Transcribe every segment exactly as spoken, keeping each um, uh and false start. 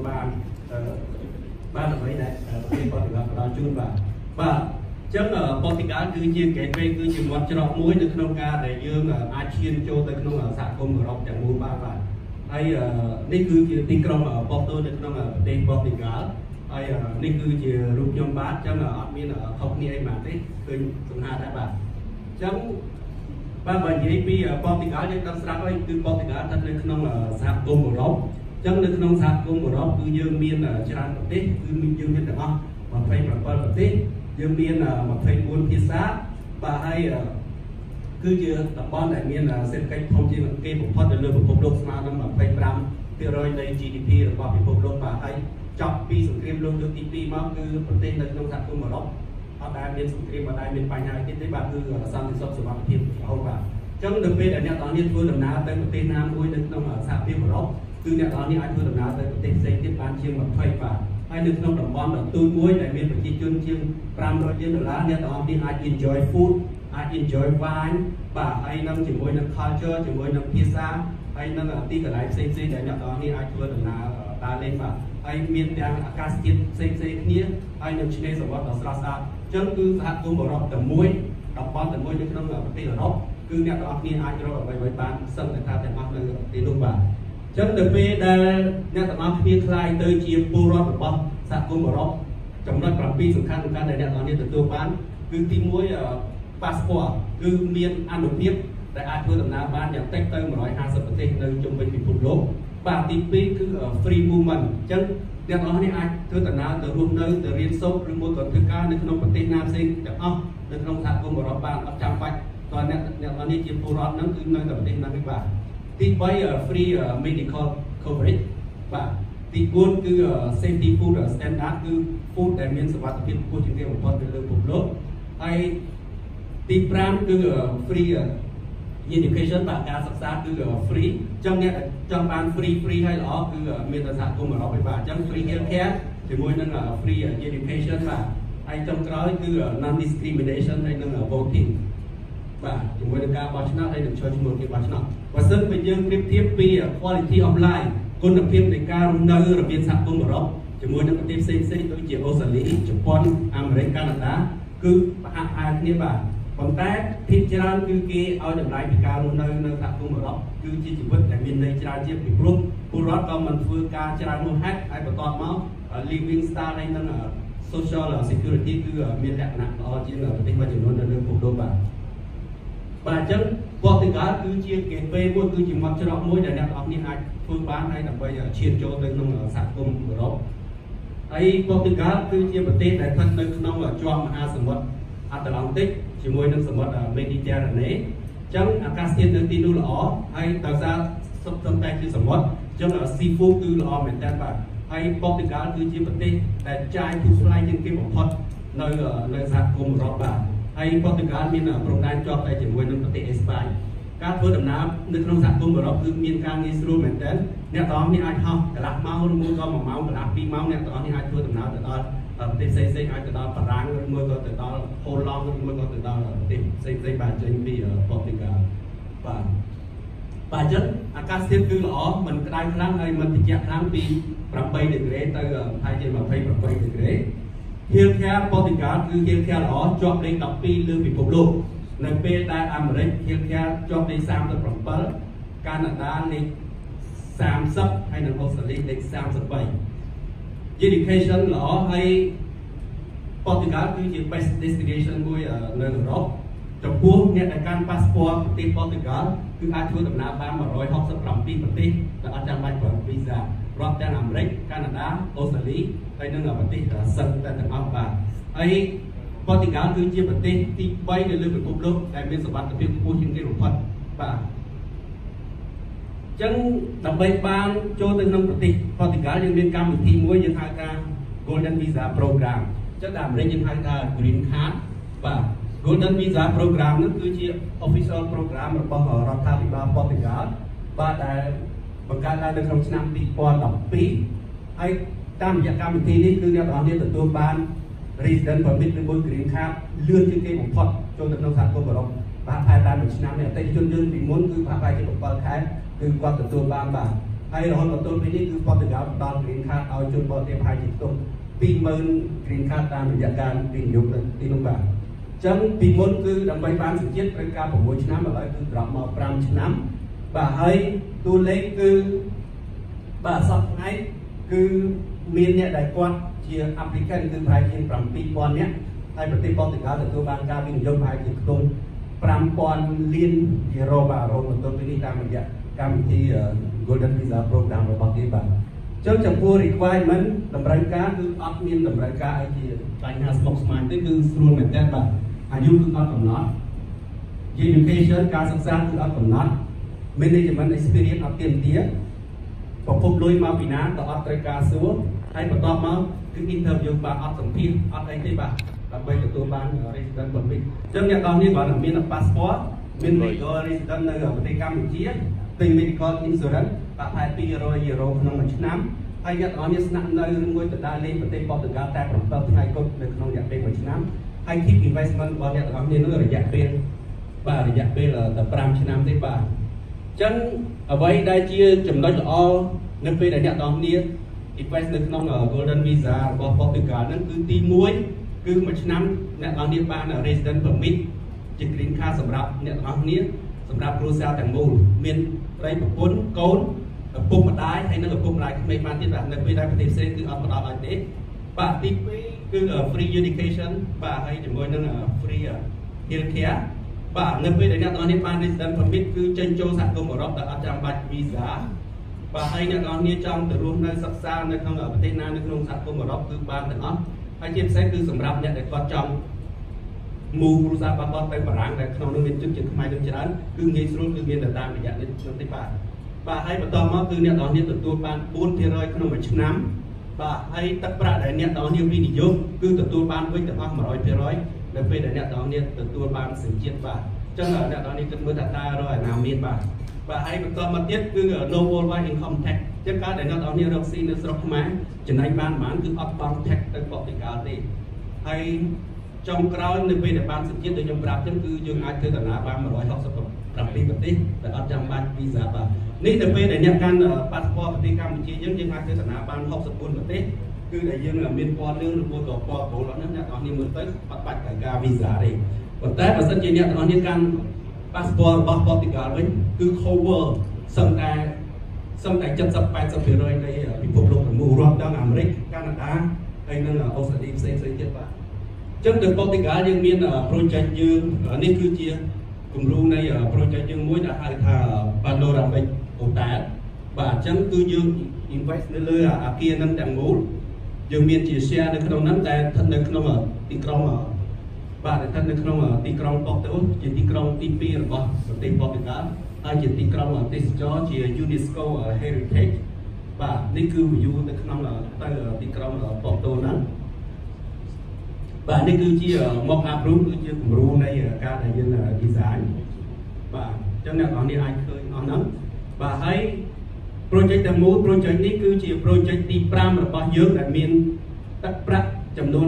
បានបានអ្វីដែលប្រទេសប៉ូទុយហ្គាល់ផ្ដល់ជូនបាទបាទអញ្ចឹងប៉ូទុយហ្គាល់គឺជា gateway គឺជាមាត់ច្រកមួយនៅក្នុងការដែលយើងអាចឈានចូលទៅក្នុងសហគមន៍អឺរ៉ុបទាំងមូលបានបាទហើយនេះគឺជាទីក្រុងប៉ូតូនៅក្នុងប្រទេសប៉ូទុយហ្គាល់ហើយនេះគឺជារូបខ្ញុំបាទអញ្ចឹងអត់មានខុសគ្នាអីបាទទេឃើញសំហាដែរបាទអញ្ចឹងបាទបើនិយាយពីប៉ូទុយហ្គាល់យើងដឹងស្រាប់ហើយគឺប៉ូទុយហ្គាល់ស្ថិតនៅក្នុងសហគមន៍អឺរ៉ុបអញ្ចឹងនៅក្នុងសហគមន៍អឺរ៉ុបគឺយើងមានច្រើនប្រទេសគឺយើងមានទាំងអស់ยี่สิบเจ็ดប្រទេសយើងមានยี่สิบสี่ភាសាបាទហើយគឺជាតំបន់ដែលមានសេដ្ឋកិច្ចធំជាងគេបំផុតនៅលើពិភពលោកស្មើនឹងยี่สิบห้าភាគរយនៃ จี ดี พี របស់ពិភពលោកបាទហើយចប់ពីសង្គ្រាមលោកលើកទីពីរមកគឺប្រទេសនៅក្នុងសហគមន៍អឺរ៉ុបអត់ដែលមានសង្គ្រាមអត់ដែលមានបញ្ហាទៀតទេបាទគឺសន្តិសុខសុវត្ថិភាពរហូតបាទអញ្ចឹងនៅពេលដែលអ្នកទាំងនេះធ្វើដំណើរទៅប្រទេសណាមួយនៅក្នុងសហភាពអឺរ៉ុបគឺអ្នកទាំងនេះអាចធ្វើដំណើរទៅប្រទេសផ្សេងទៀតបានជាងยี่สิบបាទហើយនៅក្នុងតំបន់ដ៏ទូចមួយដែលមានប្រជាជនជាងfive hundredលានដុល្លារអ្នកទាំងអស់នេះអាច enjoy food អាច enjoy wine បាទហើយនឹងជាមួយនឹង culture ជាមួយនឹងភាសាហើយនឹងទីកន្លែងផ្សេងៗដែលអ្នកទាំងអស់នេះអាចធ្វើដំណើរដើរលេងបាទហើយមានទាំងអាកាសធាតុផ្សេងៗគ្នាហើយនឹងឆ្នេរសមុទ្រដ៏ស្រស់ស្អាតអញ្ចឹងគឺសហគមន៍អឺរ៉ុបតែមួយតំបន់តែមួយនៅក្នុងប្រទេសអឺរ៉ុបគឺអ្នកទាំងអស់គ្នាអាចរកអ្វីៗបានសឹងតែថាទាំងអស់នៅប្រទេសនោះបាទអញ្ចឹងទៅពេលដែលអ្នកទាំងអស់គ្នាខ្លាយទៅជាពលរដ្ឋរបស់សហគមន៍អឺរ៉ុបចំណុចsevenសំខាន់ៗដែលអ្នកទាំងអស់គ្នាទទួលបានគឺទីone passport គឺមានអនុភាពដែលអាចធ្វើដំណើរបានយ៉ាងតិចទៅone hundred fiftyប្រទេសនៅជុំវិញពិភពលោកបាទទីtwoគឺ free movement អញ្ចឹងអ្នកទាំងអស់គ្នាអាចធ្វើដំណើរទៅរស់នៅទៅរៀនសូត្រឬមួយក៏ធ្វើការនៅក្នុងប្រទេសណាផ្សេងទាំងអស់នៅក្នុងសហគមន៍អឺរ៉ុបបានអត់ចាំបាច់តើអ្នកអ្នកទាំងអស់គ្នាជាពលរដ្ឋហ្នឹងគឺនៅតែប្រទេសណាទេបាទទីthree free medical coverage បាទទីfourគឺ safety food standard គឺ food ដែលមានសុវត្ថិភាពខ្ពស់ជាងគេបំផុតនៅលើពិភពលោកហើយទីfiveគឺ free education បាទការសិក្សាគឺ free អញ្ចឹងអ្នកចង់បាន free free ហើយល្អគឺមានតែសហគមន៍អឺរ៉ុបឯបាទអញ្ចឹង free healthcare ជាមួយនឹង free education បាទហើយចុងក្រោយគឺ non discrimination ហើយនឹង voting បាទជាមួយនឹងការបោះឆ្នោតហើយនឹងចូលឈ្មោះគេបោះឆ្នោតបើសិនបើយើងប្រៀបធៀបពី quality of life គុណភាពនៃការរស់នៅរវាងសហគមន៍អឺរ៉ុបជាមួយនឹងប្រទេសផ្សេងៗដូចជាអូស្ត្រាលីជប៉ុនអាមេរិកកាណាដាគឺប្រហាក់ប្រហែលគ្នាបាទប៉ុន្តែភាគច្រើនគឺគេឲ្យតម្លៃពីការរស់នៅនៅសហគមន៍អឺរ៉ុបគឺជាជីវិតដែលមានន័យច្រើនជាងពីព្រោះពលរដ្ឋក៏មិនធ្វើការច្រើននោះហេតុហើយបន្ទាប់មក living style ហើយនឹង social security គឺមានលក្ខណៈល្អជាងប្រទេសមួយចំនួននៅលើពិភពលោកបាទបាទអញ្ចឹងប៉ូទុយហ្គាល់គឺជា gateway មួយគឺជាមាត់ច្រកមួយដែលអ្នកទាំងអស់គ្នាអាចធ្វើបានហើយដើម្បីឈានចូលទៅក្នុងសហគមន៍អឺរ៉ុបហើយប៉ូទុយហ្គាល់គឺជាប្រទេសដែលស្ថិតនៅក្នុងជាប់មហាសមុទ្រអាត្លង់តិកជាមួយនឹងសមុទ្រ Mediterranean អញ្ចឹងអាកាសធាតុនៅទីនោះល្អហើយដោយសារសុទ្ធតែជាសមុទ្រអញ្ចឹង seafood គឺល្អមែនតើបាទហើយប៉ូទុយហ្គាល់គឺជាប្រទេសដែលចាយទូថ្លៃជាងគេបំផុតនៅនៅសហគមន៍អឺរ៉ុបបាទហើយប៉ូទុយហ្គាល់មានព្រំដែនជាប់តែជាមួយនឹងប្រទេសអេស្ប៉ាញការធ្វើដំណើរនៅក្នុងសហគមន៍អឺរ៉ុបគឺមានការងាយស្រួលមែនទែនអ្នកទាំងអស់គ្នាអាចហោះកន្លះម៉ោងឬមួយក៏oneម៉ោងកន្លះtwoម៉ោងអ្នកទាំងអស់គ្នាអាចធ្វើដំណើរទៅដល់ប្រទេសផ្សេងៗអាចទៅដល់បារាំងឬមួយក៏ទៅដល់ហូឡង់ឬមួយក៏ទៅដល់ប្រទេសផ្សេងៗបាទចេញពីប៉ូទុយហ្គាល់បាទបាទអញ្ចឹងអាកាសធាតុគឺល្អមិនក្តៅខ្លាំងហើយមិនត្រជាក់ខ្លាំងពីeightដឺក្រេទៅប្រហែលជាtwenty-eightដឺក្រេHealthcare ប៉ូទុយហ្គាល់គឺ Healthcare ល្អជាប់លេខtwelveលើពិភពលោកនៅពេលដែលអាមេរិក Healthcare ជាប់លេខthirty-sevenកាណាដាលេខthirtyហើយនៅអូស្ត្រាលីលេខthirty-three Education ល្អហើយប៉ូទុយហ្គាល់គឺជា best destination មួយនៅអឺរ៉ុបចំពោះអ្នកដែលកាន់ passport ប្រទេសប៉ូទុយហ្គាល់គឺអាចធ្វើដំណើរបានone hundred sixty-sevenប្រទេសដែលអត់ចាំបាច់ប្រើ visa រាប់ទាំងអាមេរិកកាណាដាអូស្ត្រាលីហើយនឹងប្រទេសសិនតែទាំងអស់បាទហើយប៉ូទុយហ្គាល់គឺជាប្រទេសទីthreeនៅលើពិភពលោកដែលមានសុវត្ថិភាពខ្ពស់ជាងគេបំផុតបាទអញ្ចឹងដើម្បីបានចូលទៅក្នុងប្រទេសប៉ូទុយហ្គាល់យើងមានកម្មវិធីមួយយើងហៅថា Golden Visa Program អញ្ចឹងតែអាមេរិកយើងហៅថា Green Card បាទ Golden Visa Program នោះគឺជា official program របស់រដ្ឋាភិបាលប៉ូទុយហ្គាល់បាទដែលបង្កើតឡើងនៅក្នុងឆ្នាំtwo thousand twelveហើយតាមរយៈកម្មវិធីនេះគឺអ្នកទាំងអស់គ្នាទទួលបាន resident permit ឬមួយ green card លឿនជាងគេបំផុតចូលទៅក្នុងសហគមន៍អឺរ៉ុបបាទតែតាមមួយឆ្នាំនេះអតិថិជនយើងពីមុនគឺប្រហែលជាsevenខែគឺគាត់ទទួលបានបាទហហើយរហូតដល់ទល់ពេលនេះគឺប៉ូទុយហ្គាល់ដល់ green card ឲ្យជនបរទេសប្រហែលជាខ្ទង់ពីរម៉ឺន green card តាមរយៈការវិនិយោគនៅទីនោះបាទអញ្ចឹងពីមុនគឺដើម្បីបានសញ្ជាតិត្រូវការប្រាំមួយឆ្នាំឥឡូវគឺត្រឡប់មកប្រាំឆ្នាំបាទហើយតួលេខគឺបាទសប្តាហ៍ថ្ងៃគឺមានអ្នកដែលគាត់ជា applicant គឺប្រហែលជាប្រាំពីរពាន់នាក់ហើយប្រទេសប៉ូទុយហ្គាល់ទទួលបានការវិនិយោគប្រហែលជាខ្ទង់ប្រាំពាន់លានយូរ៉ូបាទរហូតដល់ពេលនេះតាមរយៈកម្មវិធី Golden Visa Program របស់គេបាទអញ្ចឹងចំពោះ requirement តម្រូវការគឺអត់មានតម្រូវការអីជាបញ្ហាស្មុគស្មាញទេគឺស្រួលមែនតើបាទអាយុគឺអត់កំណត់ education ការសិក្សាគឺអត់កំណត់ management experience អត់ទាមទារប្រភពលុយមកពីណាក៏អត់ត្រូវការសួរហើយបន្ទាប់មកគឺ interview បាទអត់សម្ភាសអត់អីទេបាទដើម្បីទទួលបាន resident permit អញ្ចឹងអ្នកនរនេះគ្រាន់តែមាន passport មាន legal resident នៅប្រទេសកម្ពុជាទិញ medical insurance ប្រហែលពីររយយូរ៉ូក្នុងមួយឆ្នាំហើយអ្នកនរនេះស្នាក់នៅឬមួយទៅដើរលេងប្រទេសប៉ូទុយហ្គាល់តែbảyថ្ងៃគត់នៅក្នុងរយៈពេលមួយឆ្នាំហើយ keep investment របស់អ្នកនរនេះនឹងរយៈពេលបាទរយៈពេលតែប្រាំឆ្នាំទេបាទអញ្ចឹងអ្វីដែលជាចំណុចល្អនៅពេលដែលអ្នកនរនេះ invest នៅក្នុង Golden Visa របស់ប៉ូទុយហ្គាល់ហ្នឹងគឺទីមួយគឺមួយឆ្នាំអ្នកនរនេះបាន resident permit ជា green card សម្រាប់អ្នកនរនេះសម្រាប់គ្រួសារទាំងមូលមានប្តីប្រពន្ធកូនឪពុកម្ដាយហើយនិងឪពុកម្ដាយក្មេងបានទៀតបាទនៅពេលដែលប្រទេសផ្សេងគឺអត់ផ្ដល់ឲ្យទេបាទទីពីរគឺ free education បាទហើយជាមួយនឹង free health care បាទនៅពេលដែលអ្នកនរនេះបាន resident permit គឺចេញចូលសហគមន៍អឺរ៉ុបដែលអត់ចាំបាច់ visa បាទហើយអ្នកនរនេះចង់ទៅរស់នៅសិក្សានៅក្នុងប្រទេសណានៅក្នុងសហគមន៍អឺរ៉ុបគឺបានទាំងអស់ហើយជាពិសេសគឺសម្រាប់អ្នកដែលគាត់ចង់មូលគ្រួសាររបស់គាត់ទៅបារាំងដែលក្នុងនោះមានជនជាតិខ្មែរនឹងច្រើនគឺងាយស្រួលគឺមានតែតាមរយៈនេះទេបាទបាទហើយបន្តមកគឺអ្នកនរនេះទទួលបានbốnភាគរយក្នុងមួយឆ្នាំបាទហើយទឹកប្រាក់ដែលអ្នកនរនេះវិនិយោគគឺទទួលបានវិញទាំងអស់một trămភាគរយនៅពេលដែលអ្នកនរនេះទទួលបានសញ្ជាតិបាទអញ្ចឹងអ្នកនរនេះគិតមើលថាតើរកឯណាមានបាទបាទហើយបន្តមកទៀតគឺ no worldwide income tax ចឹងការដែលអ្នកនរនេះរកស៊ីនៅស្រុកខ្មែរចំណេញបានប៉ុន្មានគឺអត់បង់ tax ទៅប៉ូទុយហ្គាល់ទេហើយចុងក្រោយនៅពេលដែលបានសញ្ជាតិដូចខ្ញុំប្រាប់ចឹងគឺយើងអាចធ្វើដំណើរបានmột trăm sáu mươi bảyប្រទេសដែលអត់ចាំបាច់ visa បាទនេះនៅពេលដែលអ្នកកាន់ passport ប្រទេសកម្ពុជាយើងយើងអាចធ្វើដំណើរបានsáu mươi bốnប្រទេសគឺដែលយើងមានពណ៌លឿងឬមួយក៏ពណ៌ប្រូហ្នឹងអ្នកនរនេះមើលទៅអត់បាច់ត្រូវការ visa ទេប៉ុន្តែបើសិនជាអ្នកនរនេះកាន់ passport របស់ប៉ូទុយហ្គាល់វិញគឺ cover សឹងតែសឹងតែ七十八十ភាគរយនៃពិភពលោកទាំងមូលរាប់ទាំងអាមេរិកកាណាដាហើយនិងអូស្ត្រាលីផ្សេងៗទៀតបាទអញ្ចឹងទៅប៉ូទុយហ្គាល់យើងមាន project យើងនេះគឺជាគំរូនៃ project យើងមួយដែលហៅថា Panoramic Hotel បាទអញ្ចឹងគឺយើង invest នៅលើអាគារហ្នឹងទាំងមូលយើងមានជា share នៅក្នុងហ្នឹងតែស្ថិតនៅក្នុងទីក្រុងបាទស្ថិតនៅក្នុងទីក្រុងប៉ូតូជាទីក្រុងទីពីររបស់ប្រទេសប៉ូទុយហ្គាល់ហើយជាទីក្រុងទេសចរជា UNESCO Heritage បាទនេះគឺ view នៅក្នុងទៅទីក្រុងប៉ូតូហ្នឹងបាទនេះគឺជាមក approve គឺជាគំរូនៃការដែលយើង design បាទអញ្ចឹងអ្នកនរនេះអាចឃើញអស់ហ្នឹងបាទហើយ project ទាំងមូល project នេះគឺជា project ទី5របស់យើងដែលមានទឹកប្រាក់ចំនួន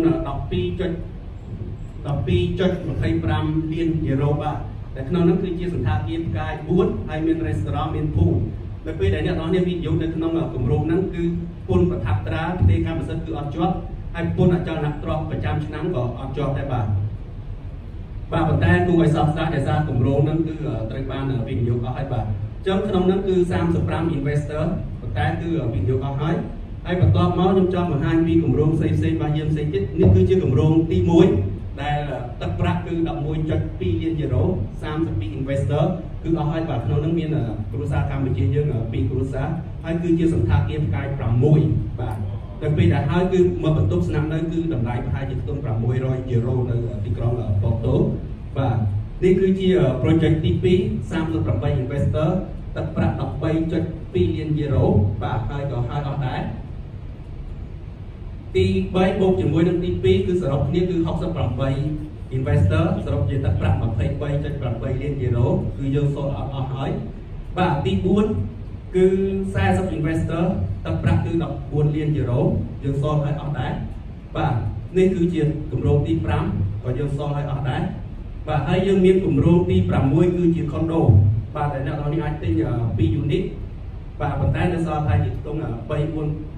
12.25លានយូរ៉ូបាទតែក្នុងនោះគឺជាសណ្ឋាគារផ្កាយបួនហើយមាន restaurant មាន pool នៅពេលដែលអ្នកនរនេះវិនិយោគនៅក្នុងគម្រោងហ្នឹងគឺពន្ធប្រថាប់ត្រាប្រទេសកម្ពុជាគឺអត់ជាប់ហើយពន្ធអចលនទ្រព្យប្រចាំឆ្នាំក៏អត់ជាប់ដែរបាទបាទប៉ុន្តែគួរឲ្យសោកស្ដាយដែលសារគម្រោងហ្នឹងគឺត្រូវបានវិនិយោគអស់ហើយបាទអញ្ចឹងក្នុងហ្នឹងគឺសាមសិបប្រាំ investor ប៉ុន្តែគឺវិនិយោគអស់ហើយហើយបន្ទាប់មកខ្ញុំចង់បង្ហាញពីគម្រោងផ្សេងៗរបស់យើងផ្សេងទៀតនេះគឺជាគម្រោងទីមួយដែលទឹកប្រាក់គឺ11.2លានយូរ៉ូសាមសិបពីរ investor គឺអស់ហើយបាទក្នុងហ្នឹងមានគ្រួសារកម្ពុជាយើងពីរគ្រួសារហើយគឺជាសណ្ឋាគារផ្កាយ6បាទតែពេលដែលហើយគឺមកបន្ទប់ស្នាក់នៅគឺតម្លៃប្រហែលជាខ្ទង់600យូរ៉ូនៅទីក្រុងប៉ូតូបាទនេះគឺជា project ទីពីរសាមសិបប្រាំ investor ទឹកប្រាក់13.2លានយូរ៉ូបាទហើយក៏ហើយអស់ដែរទី3បូកជាមួយនឹងទីពីរគឺសរុបគ្នាគឺ68 investor សរុបជាទឹកប្រាក់23.8លានយូរ៉ូគឺយើងសូត្រអត់អស់ហើយបាទទី4គឺ40 investor ទឹកប្រាក់គឺ14លានយូរ៉ូយើងសូត្រឲ្យអស់ដែរបាទនេះគឺជាគម្រោងទី5ក៏យើងសូត្រឲ្យអស់ដែរបាទហើយយើងមានគម្រោងទី6គឺជា condo បាទដែលអ្នកនរនេះអាចទិញ2 unit បាទប៉ុន្តែនៅសល់ថាជាខ្ទង់3 4 5 3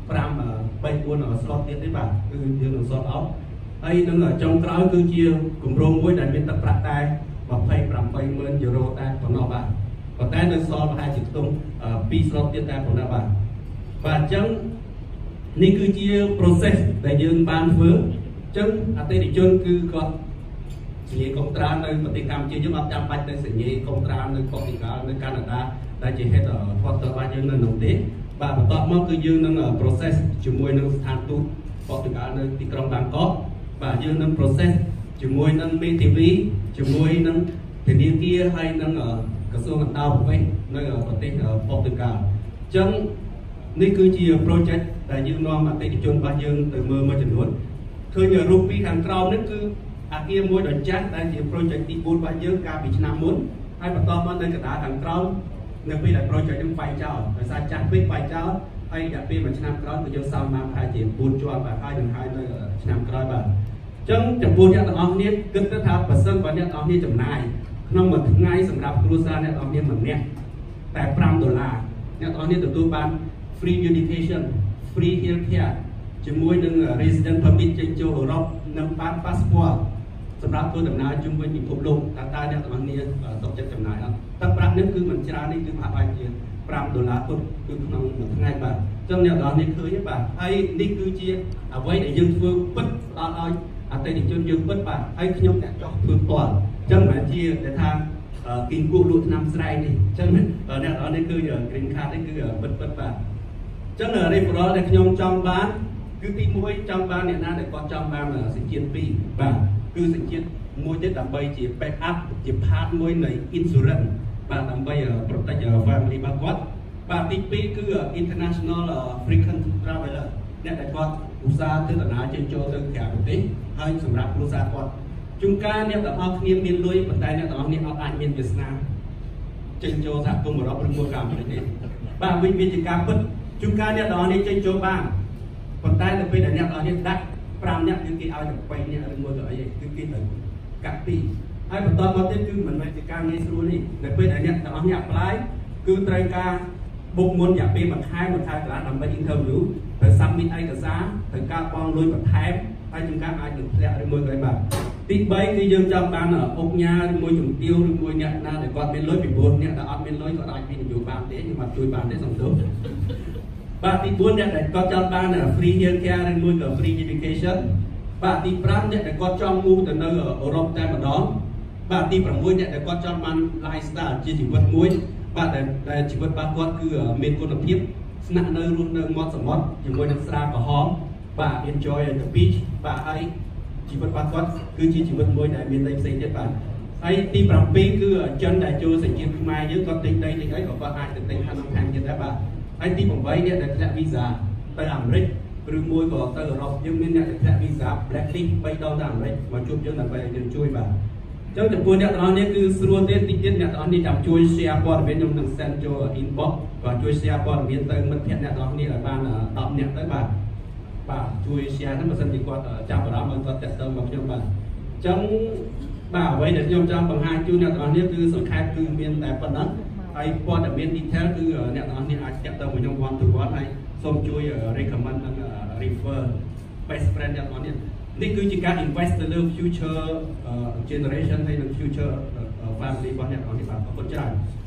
4 slot ទៀតទេបាទគឺយើងនឹង sort out ហើយនឹងចុងក្រោយគឺជាគម្រោងមួយដែលមានទឹកប្រាក់តែยี่สิบแปดหมื่น euro តែប៉ុណ្ណោះបាទប៉ុន្តែនៅសល់ប្រហែលជាខ្ទង់2 slot ទៀតតែប៉ុណ្ណោះបាទបាទអញ្ចឹងនេះគឺជា process ដែលយើងបានធ្វើអញ្ចឹងអតិថិជនគឺគាត់សញ្ញាកុងត្រានៅប្រទេសកម្ពុជាយើងអត់ចាំបាច់ទៅសញ្ញាកុងត្រានៅប៉ូទុយហ្គាល់នៅកាណាដាដែលជា head quarter របស់យើងនៅនោះទេបាទបន្ទាប់មកគឺយើងនឹង process ជាមួយនឹងស្ថានទូតប៉ូទុយហ្គាល់នៅទីក្រុងបាងកកបាទយើងនឹង process ជាមួយនឹង មេ ធី វី ជាមួយនឹងធនាគារហើយនឹងក្រសួងអន្តោប្រវេសន៍នៅប្រទេសប៉ូទុយហ្គាល់អញ្ចឹងនេះគឺជា project ដែលយើងនាំអតិថិជនរបស់យើងទៅមើលមួយចំនួនឃើញរូបពីខាងក្រោមនេះគឺអាគារមួយដ៏ចាស់ដែលជា project ទីbốnរបស់យើងកាលពីឆ្នាំមុនហើយបន្តមកនៅកណ្ដាលខាងក្រោមនៅពេលដែល project នេះបែកចោលដោយសារចាស់ពេកបែកចោលហើយរយៈពេលមួយឆ្នាំក្រោយគឺយើងសល់មកប្រហែលជាbốnជាន់បាទហើយនឹងហើយនៅឆ្នាំក្រោយបាទអញ្ចឹងចំពោះអ្នកទាំងអស់គ្នាគិតទៅថាបើសិនបើអ្នកទាំងអស់គ្នាចំណាយក្នុងមួយថ្ងៃសម្រាប់គ្រួសារអ្នកទាំងអស់គ្នាម្នាក់តែfiveដុល្លារអ្នកទាំងអស់គ្នាទទួលបាន free education free health care ជាមួយនឹង resident permit ចេញចូលអឺរ៉ុបនិងបាន passport សម្រាប់ធ្វើដំណើរជុំវិញពិភពលោកតើតើអ្នកទាំងអស់គ្នាសុខចិត្តចំណាយអត់ទឹកប្រាក់នេះគឺមិនច្រើននេះគឺប្រហែលជាfiveដុល្លារទុកគឺក្នុងមួយថ្ងៃបាទអញ្ចឹងអ្នកទាំងអស់គ្នាឃើញទេបាទហើយនេះគឺជាអ្វីដែលយើងធ្វើពិតផ្ដល់ឲ្យអតិថិជនយើងពិតបាទហើយខ្ញុំអ្នកចោះធ្វើផ្ទាល់អញ្ចឹងមិនជាតែថាគីងគូលក់ឆ្នាំស្រែកនេះអញ្ចឹងអ្នកទាំងអស់នេះគឺ green card នេះគឺពិតពិតបាទអញ្ចឹង referral ដែលខ្ញុំចង់បានគឺទីមួយចង់បានអ្នកណាដែលគាត់ចង់បានសញ្ជាតិពីរបាទគឺសញ្ជាតិមួយទៀតដើម្បីជា back up ជា part មួយនៃ insurance បាទដើម្បី protect family របស់គាត់បាទទីពីរគឺ international frequent traveler អ្នកដែលគាត់ឧស្សាហ៍ធ្វើដំណើរចេញចូលទៅក្រៅប្រទេសហើយសម្រាប់គ្រួសារគាត់ជួនកាលអ្នកទាំងអស់គ្នាមានលុយប៉ុន្តែអ្នកទាំងអស់គ្នាអត់អាចមានវាសនាចេញចូលសហគមន៍អឺរ៉ុបឬមួយក៏អាមេរិកទេបាទវិញវាជាការពិតជួនកាលអ្នកទាំងអស់គ្នាចេញចូលបានប៉ុន្តែទៅពេលដែលអ្នកទាំងអស់គ្នាដាក់fiveនាក់គឺគេឲ្យតែeightនាក់ឬមួយក៏អីគឺគេទៅកាត់ពីហើយបន្តមកទៀតគឺមិនមែនជាការងាយស្រួលនេះនៅពេលដែលអ្នកទាំងអស់គ្នា apply គឺត្រូវការបុកមុនរយៈពេលមួយខែមួយខែកន្លះដើម្បី interview ត្រូវ submit ឯកសារត្រូវការបង់លុយបន្ថែមហើយជួនកាលអាចនឹងធ្លាក់ឬមួយក៏អីបាទទី3គឺយើងចង់បានអុកញ៉ាឬមួយជំទាវឬមួយអ្នកណាដែលគាត់មានលុយពីព្រោះអ្នកដែលអត់មានលុយគាត់អាចវិនិយោគបានទេខ្ញុំអត់ជួយបានទេសំទោសបាទទីfourអ្នកដែលគាត់ចង់បាន free health care ឬមួយក៏ free education បាទទីfiveអ្នកដែលគាត់ចង់ move ទៅនៅអឺរ៉ុបតែម្ដងបាទទីsixអ្នកដែលគាត់ចង់បាន lifestyle ជាជីវិតមួយបាទដែលជីវិតរបស់គាត់គឺមានគុណភាពស្នាក់នៅរស់នៅមាត់សមុទ្រជាមួយនឹងស្រាក្រហមបាទ enjoy the beach បាទហើយជីវិតរបស់គាត់គឺជាជីវិតមួយដែលមានន័យផ្សេងទៀតបាទហើយទីsevenគឺចិនដែលចូលសញ្ជាតិខ្មែរយើងគាត់ទិញដីទិញអីក៏គាត់អាចទៅទិញខាងក្នុងខាងទៀតដែរបាទហើយទីeightអ្នកដែលធ្លាក់ visa ទៅអាមេរិកឬមួយក៏ទៅអឺរ៉ុបយើងមានអ្នកដែលធ្លាក់ visa blacklist threeដងទៅអាមេរិកមកជួបយើងដើម្បីឲ្យយើងជួយបាទអញ្ចឹងចំពោះអ្នកទាំងអស់នេះគឺស្រួលទេតិចទៀតអ្នកទាំងអស់នេះចាំជួយ share ព័ត៌មានខ្ញុំនឹង send ចូល inbox បាទជួយ share ព័ត៌មានទៅមិត្តភ័ក្តិអ្នកទាំងអស់នេះឲ្យបានtenនាក់ទៅបាទបាទជួយ share ហ្នឹងបើសិនជាគាត់ចាប់អារម្មណ៍ឲ្យគាត់តាក់ទងមកខ្ញុំបាទអញ្ចឹងបាទអ្វីដែលខ្ញុំចង់បង្ហាញជូនអ្នកទាំងអស់នេះគឺសង្ខេបគឺមានតែប៉ុណ្ណឹងហើយព័ត៌មាន detail គឺអ្នកទាំងអស់នេះអាចតាក់ទងមកខ្ញុំ one to one ហើយសូមជួយ recommend និង refer best friend អ្នកទាំងអស់នេះនេះគឺជាការ invest ទៅលើ future generation ហើយនិង future family របស់អ្នកទាំងអស់នេះបាទអរគុណច្រើន